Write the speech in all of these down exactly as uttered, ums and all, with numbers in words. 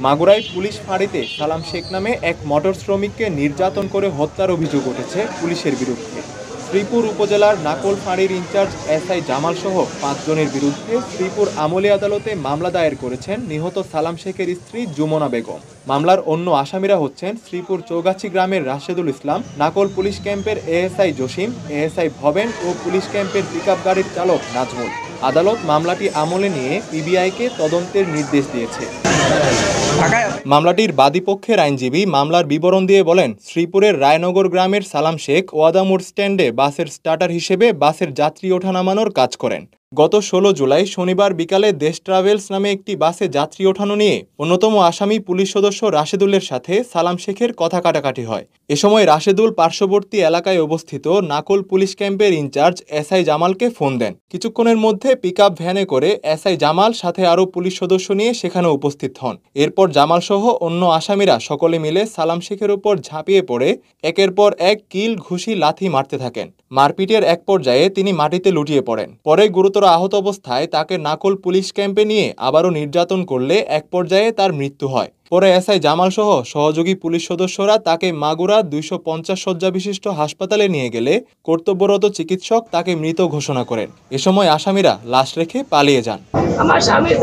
মাগুরায় police ফাঁড়িতে সালাম শেখ নামে এক মোটর শ্রমিককে নির্যাতন করে হত্যার অভিযোগ উঠেছে পুলিশের বিরুদ্ধে। শ্রীপুর উপজেলার নাকল ফাঁড়ির ইনচার্জ এসআই জামাল সহ পাঁচজনের বিরুদ্ধে শ্রীপুর আমলি আদালতে মামলা দায়ের করেছেন নিহত সালাম শেখের স্ত্রী যমুনা বেগম। মামলার অন্য আসামিরা হচ্ছেন শ্রীপুর চৌগাছি গ্রামের রাশেদুল ইসলাম, নাকল পুলিশ ক্যাম্পের এএসআই জসিম, এএসআই ভবেন ও পুলিশ ক্যাম্পের পিকআপ গাড়ির চালক নাজমুল। আদালত মামলাটি আমলে নিয়ে পিবিআইকে তদন্তের নির্দেশ দিয়েছে। মামলাটির বাদীপক্ষের আইনজীবী মামলার বিবরণ দিয়ে বলেন, শ্রীপুরের রায়নগর গ্রামের সালাম শেখ ওয়াদামোড় স্ট্যান্ডে বাসের স্টার্টার হিসেবে বাসের যাত্রী ওঠা নামানোর কাজ করেন। গত ষোলো জুলাই শনিবার বিকালে দেশ ট্রাভেলস নামে একটি বাসে যাত্রী ওঠানো নিয়ে অন্যতম আসামি পুলিশ সদস্য রাশেদুলের সাথে সালাম শেখের কথা কাটাকাটি হয়। এ সময় রাশেদুল পার্শ্ববর্তী এলাকায় অবস্থিত নাকল পুলিশ ক্যাম্পের ইনচার্জ এসআই জামালকে ফোন দেন। কিছুক্ষণের মধ্যে পিকআপ ভ্যানে করে এসআই জামাল সাথে আরও পুলিশ সদস্য নিয়ে সেখানে উপস্থিত হন। এরপর জামাল সহ অন্য আসামিরা সকলে মিলে সালাম শেখের উপর ঝাঁপিয়ে পড়ে একের পর এক কিল, ঘুষি, লাথি মারতে থাকেন। মারপিটের এক পর্যায়ে তিনি মাটিতে লুটিয়ে পড়েন। পরে গুরুতর আহত অবস্থায় তাকে নাকল পুলিশ ক্যাম্পে নিয়ে আবারও নির্যাতন করলে এক পর্যায়ে তার মৃত্যু হয়। পরে এসআই জামাল সহ সহযোগী পুলিশ সদস্যরা তাকে মাগুরা দুইশো পঞ্চাশ শয্যা বিশিষ্ট হাসপাতালে নিয়ে গেলে কর্তব্যরত চিকিৎসক তাকে মৃত ঘোষণা করেন। এ সময় আসামিরা লাশ রেখে পালিয়ে যান। আমার স্বামী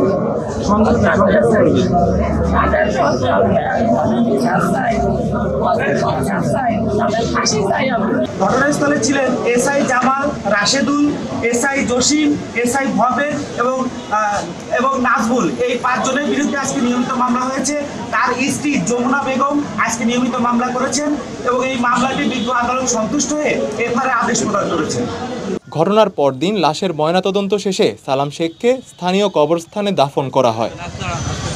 ঘটনাস্থলে ছিলেন SI Jamal, Rashedul, SI Jasim, SI Bhaben এবং এবং নাজমুল। এই পাঁচজনের বিরুদ্ধে আজকে নিয়মিত মামলা হয়েছে। তার স্ত্রী যমুনা বেগম আজকে নিয়মিত মামলা করেছেন এবং এই মামলাটি বিজ্ঞ আদালত সন্তুষ্ট হয়ে এফআইআর আদেশ প্রদান করেছেন। ঘটনার পরদিন লাশের ময়নাতদন্ত শেষে সালাম শেখকে স্থানীয় কবরস্থানে দাফন করা হয়।